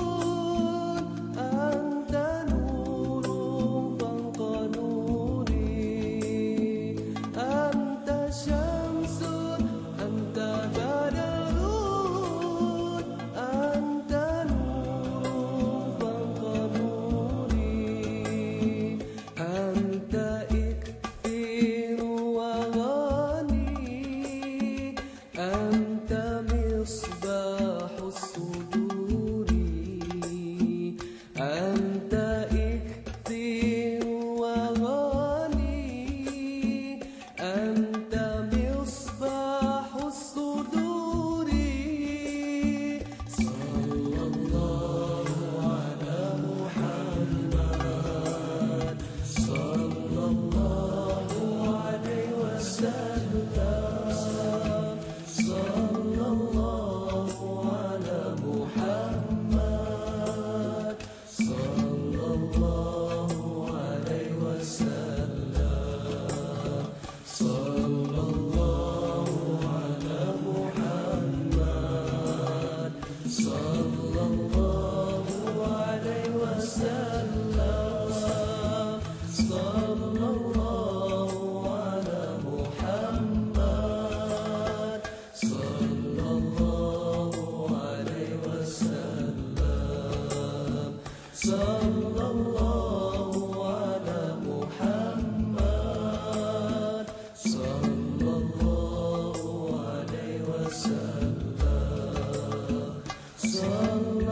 أنت نور فوق نوري أنت شمس أنت بدر أنت نور فوق نوري أنت إكثير وغني أنت مصباح الصدور أنت إكثير وغني أنت مصباح الصدور صلى الله على محمد صلى الله عليه وسلم صلى الله على محمد صلى الله عليه وسلم صلى الله على محمد صلى الله عليه وسلم صلى الله على محمد صلى الله عليه وسلم صلى الله على محمد صلى الله عليه وسلم صلى